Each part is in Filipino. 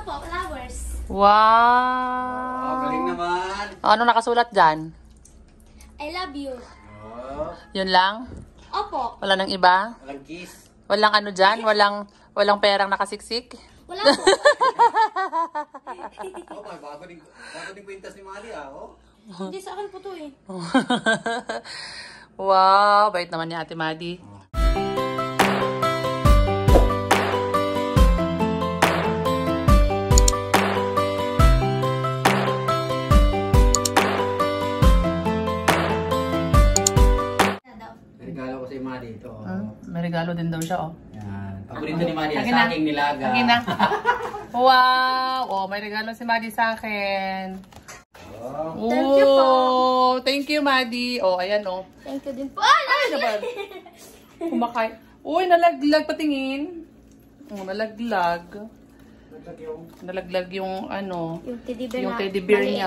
po, flowers. Wow! Oh, galing naman. Ano nakasulat dyan? I love you. Oh, Yun lang? Opo. Wala nang iba? walang kiss. Walang ano dyan? Walang perang nakasiksik? Wala po. Oh, bago din kwintas ni Mali oh. Hindi sa akin po to eh. Wow! Bait naman ni Ate Madi. Regalo ko si Mali ito. May regalo din daw siya, oh. Yan. Paborito ni Mali Akin sa na. aking nilaga. Akin na. Wow! Oh, may regalo si Madi sa akin. Oh. Thank you po. Thank you, Madi. Oh, ayan, oh. Thank you din po. Ay, Naman. Kumakay. Uy, nalaglag patingin. Oh, nalaglag. Nalaglag yung ano, yung teddy bear yung na teddy bear maliit. niya.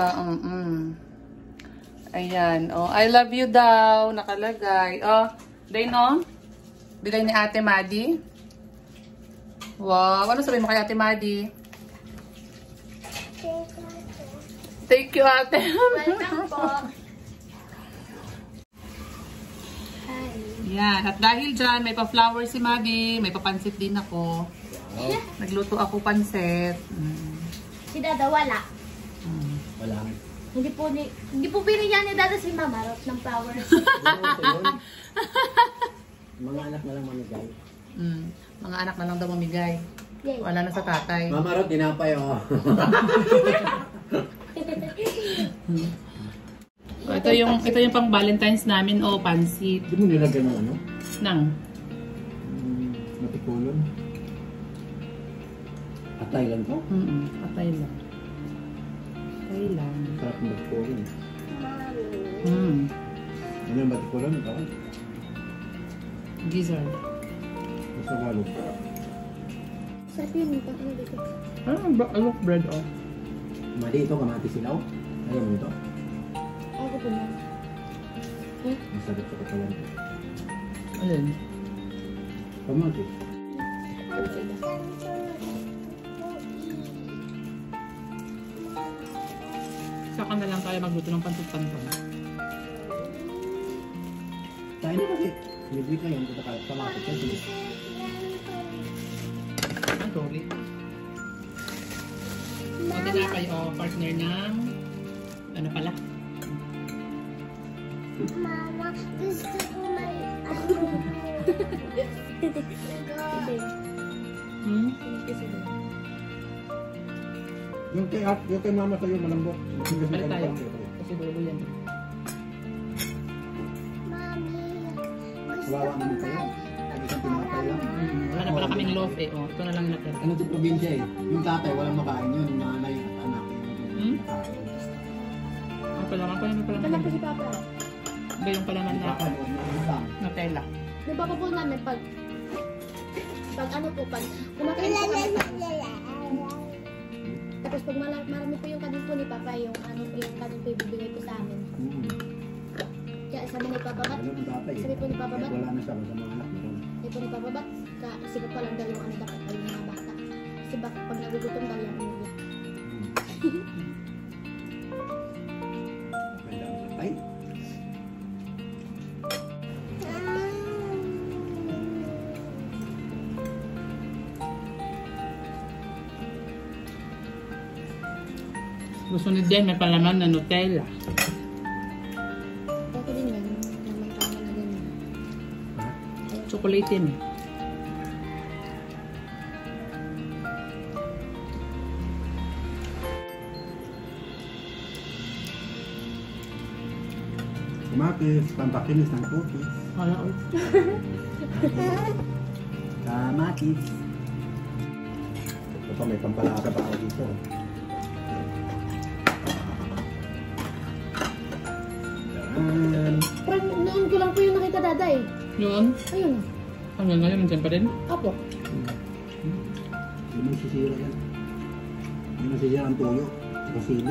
Ayan. Oh, I love you daw. Nakalagay. Oh, Dain, oh. Bigay ni Ate Madi. Wow. Ano sabihin mo kay Ate Madi? Thank you, Ate. Welcome po. Hi. Yan. At dahil dyan, may pa-flower si Madi. May papansit din ako. Nagluto ako pansit. Si Dada wala. Wala. Hindi po binigyan ni Dada si Mama Rot ng flowers. Mga anak na lang mamigay. Mga anak na lang daw mamigay. Yay. Wala na sa tatay. Mama Rod, dinapay oh. Ito yung pang Valentine's namin, oh, pansit. Hindi mo nilagyan ng ano? Nang. Matikulon. Atay lang to? Atay lang. Atay lang. Sarap ng matikulon. Ano yung matikulon? Ito? Gizzard. Sa galo. Sarap yun ito. Ano dito? Look bread, oh. Mali ito, kamati silaw. Ayaw mo ito? Ako po na. Masarap sa katawan. Alin? Kamati. Saka na lang tayo magluto ng pansit-panton. Tayo na kasi. Libre ka yun. Ito kamati. Kasi. Ah, sorry. Pati na kayo, partner ng ano pala? Mama, gusto ko may Yung kay mama sa'yo malambot. Balik tayo. Kasi dulo yan. Wawa naman kayo. Isang tinapay lang. Wala na pala kaming loaf eh. Oh, ito na lang natin. Ano sa probinsya eh? Yung tatay walang makain yun. Yung nanay at anak. Makain. Ang palaman pa yung palaman. Anak ko si Papa. Ba yung palaman na Kapanood mo yung lang. Nutella. Di ba po namin pag ano po, pag kumakain po kami tapos pag marami po yung kanin po ni Papa, yung ano po yung kanin po ibibigay po sa amin. Kaya sabi ni Papa, ba't? Ganun ang tatay eh. Sabi po ni Papa, Kahit ba't? wala na siya sa mga anak mo. Sabi po ni Papa, ba't? Sigat pa lang daw yung ano dapat pa yung mga bata. Kasi bakit pag nagugutom daw yung umiyak. Ganda ang tatay. Gusto ni Den, may palaman na Nutella. Okay din yan. May tama na ganyan. Chocolate yun. Kumakis, pampakinis ng cookies. Wala ko. Kamakis. Ito pa may pampalasa pa ako dito. Yan. Parang noon ko lang po yung nakita Dada eh. Yun? Ayun. Hanggang ngayon, nandiyan pa din? Apo. Hindi mo sisira yan. Hindi mo sisira ang tuyo. Saka sili.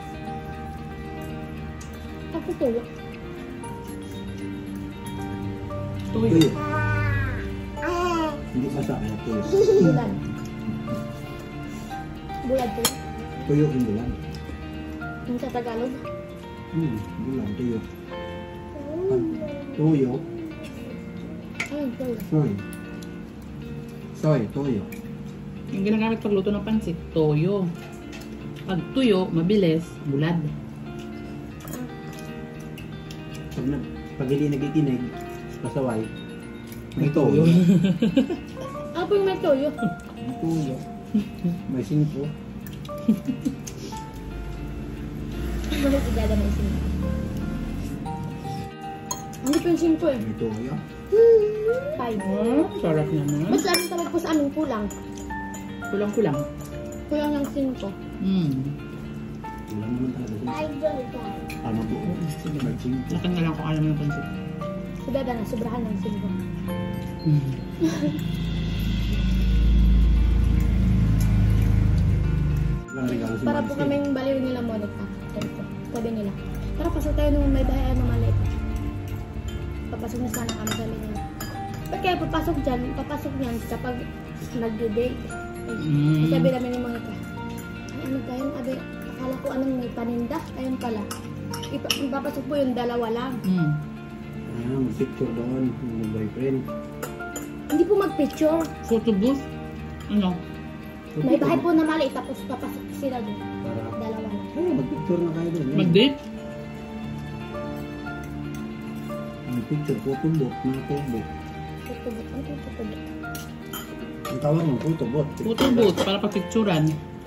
Ako tuwa. Tuyo. Tuyo. Hindi basa kaya tuyo. Ulan. Bulad po. Tuyo yung bulan. Yung sa Tagalog. Bulan, tuyo. Tuyo. Ayun, tuyo. Soy. Soy, tuyo. Yung ginagamit pagluto ng pansit, toyo. Pag tuyo, mabilis, bulad. Pag hindi nagikinig, pasaway, may tuyo. Ano po yung may tuyo? May tuyo. May 5. Ano si Dada may sino? Ano po yung 5 eh? May tuyo. 5. Sarap naman. Mas lalo tawag po sa amin kulang. Kulang-kulang. Kulang ng 5. Wala naman talaga siya. Tama po. Sige. May 5. Lakan na lang kung alam mo ng pansit. Si Dada na, sobrahan ng 5. Walang regalo si Para po Maris. kaming baliw nila Monica. Sabi nila. Tara, pasok tayo nung may bahay na maliit. Papasok na sana kami sabi nila. Ba't kayo papasok dyan? Papasok niyan kapag nag-date. Sabi namin ni Monica. Ay, ano kayo? Abi, akala ko anong may paninda. Ayun pala. Ipapasok po yung 2 lang. Mag-picture doon. Yung boyfriend. Hindi po mag-picture. Photo booth? Ano? May bahay po na maliit. Tapos papasok sila doon. Para 2 lang. mag-picture na kayo doon. Mag-date? Mag-picture, photobot, mga photobot. Tutubot. Ano po tutubot? Ang tawag mo, photobot. Photo booth para papicturan.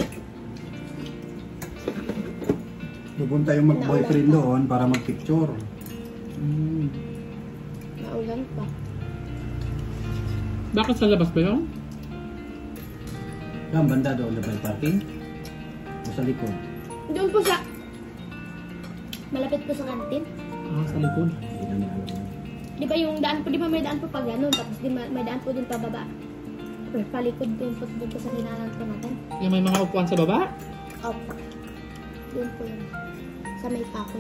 Pupunta yung mag-boyfriend doon para mag-picture. Naulan pa. Bakit sa labas ba yun? Ang banda doon na may parking. O sa likod. Doon po sa... Malapit po sa kantin. Sa likod. Hindi namin alam. Di ba yung daan po, di ba may daan po pa gano'n, tapos di may daan po din pababa. Tapos palikod din po sa kinanan po natin. Yung may mga upuan sa baba? Opo. Doon po yun. Sa may pako.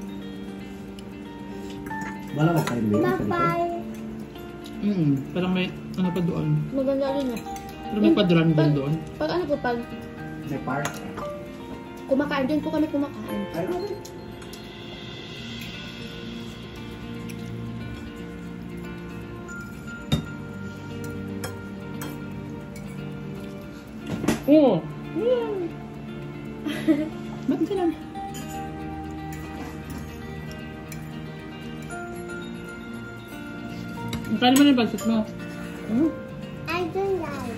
Wala ko kayo meron sa likod. Parang may ano pa doon. Maganda rin eh. Pero may padran din doon. Pag ano po, pag May park. kumakain, doon po kami kumakain. Ay, okay. Oo. Ba't ganun? Kaya naman yung pansit mo. I don't like.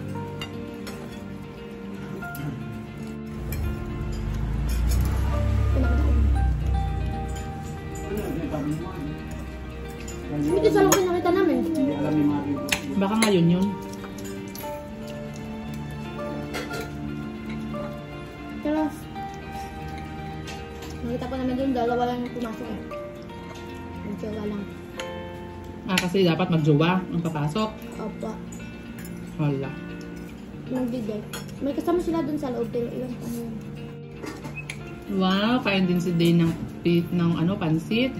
Ito sa loob nakita namin. Hindi alam ni Mari. Baka ngayon yun. Tapos, nakita po namin doon, 2 lang yung pumasok eh. Yung 2 lang. Kasi dapat magjowa ang papasok. Opo. Wala. Nagdi-date. May kasama sila doon sa loob, pero iwan pa yun. Wow, kain din si Day ng pansit.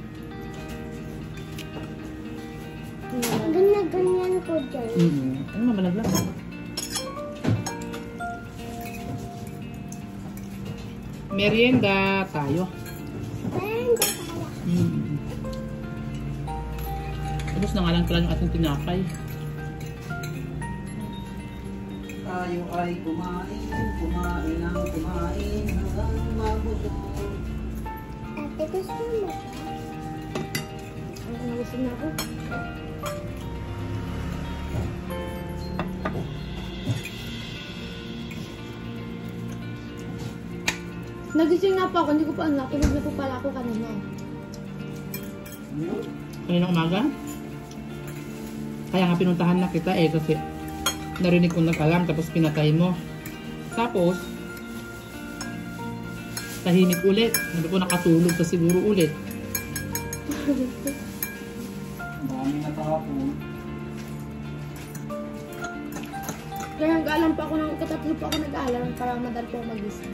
Ganyan ko dyan. Ano mabalaglag? Merienda tayo. Tapos na nga lang pala yung ating tinapay. Tayo ay kumain hanggang mabusog. Ate, gusto mo? Ang nabusog na ako. Nagising nga po ako, hindi ko pa alam. Tulog na po pala ako kanina. Kaninang umaga? Kaya nga pinuntahan na kita kasi narinig kong nag-alarm tapos pinatay mo. Tapos, tahimik ulit. Hindi ko nakatulog sa siguro ulit. Dami na kahapon. Kaya nag-alarm pa ako ng katatlo pa ako nag-alarm para madal po magising.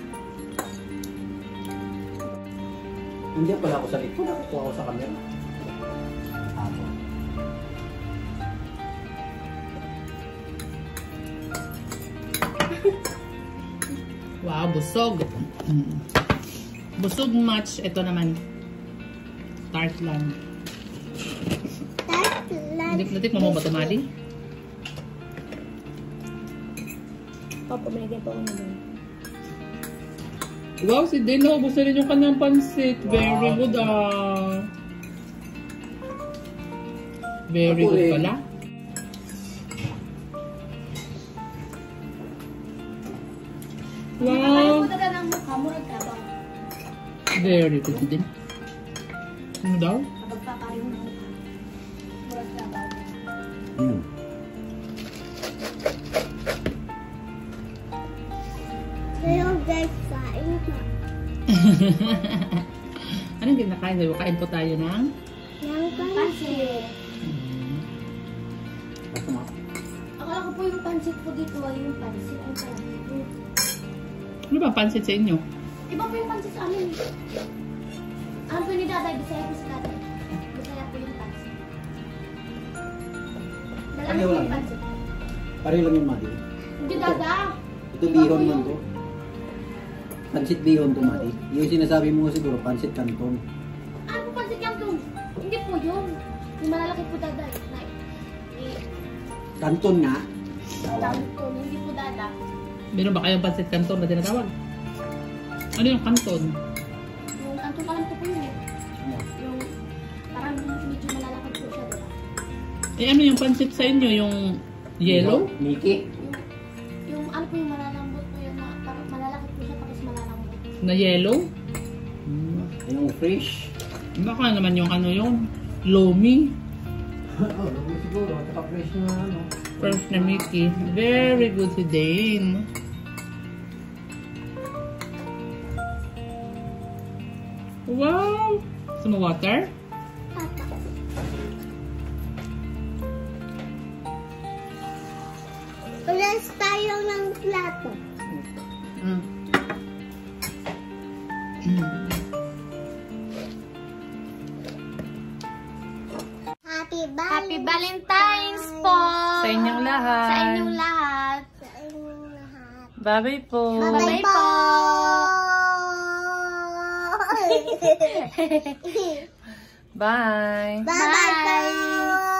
Hindi pala ako sa likod. Ako sa camera. Ako. Wow, busog. Busog match. Ito naman. Tartlan. Natik mo ba ito, Madi? Papa, binigyan po ako naman. Wow, si Dino. Gusto rin yung kanyang pansit. Very good Very good pala. Wow. Very good din. Ano daw? Hello guys, kain na. Anong kinakain sa'yo? Kain po tayo ng? Ng pansit. Akala ko po yung pansit po dito ay yung pansit. Ay pansit. Ano ba pansit sa inyo? Iba po yung pansit sa amin. Ano po ni Daday? Bisaya po si Daday. Bisaya po yung pansit. Malaki po yung pansit. Pareho lang yung Madi. Hindi Dada. Ito bihon man to. Pansit bihon to, Madi. Yung sinasabi mo siguro, pansit canton. Ano po pansit canton? Hindi po yun. Yung malalaki po Daday. Canton nga. Canton. Hindi po Dada. Meron ba kayong pansit canton na tinatawag? Ano yung canton? Yung canton alam ko po yun eh. Yung parang medyo malalaki po siya, diba? Eh ano yung pansit sa inyo? Yung yellow? Mickey. Yung ano po yung malalambot po yung parang malalaki po siya tapos malalambot. Na yellow? Yung fresh. Baka naman yung ano yung lomi. Oo, siguro. Taka fresh na ano. Fresh na Mickey. Very good si Dane. Wow! Gusto mo water? Ulas tayo ng plato. Happy Valentine's po! Sa inyong lahat. Sa inyong lahat. Bye-bye po. Bye-bye po! Bye. Bye!